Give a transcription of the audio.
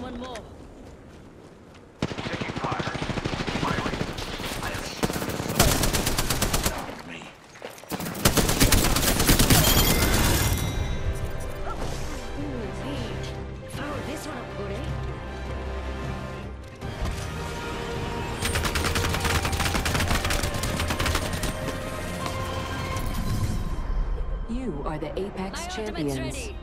One more. Taking fire. Firing. I have me. Fire this one up, buddy. You are the Apex My ultimate's champions. ready.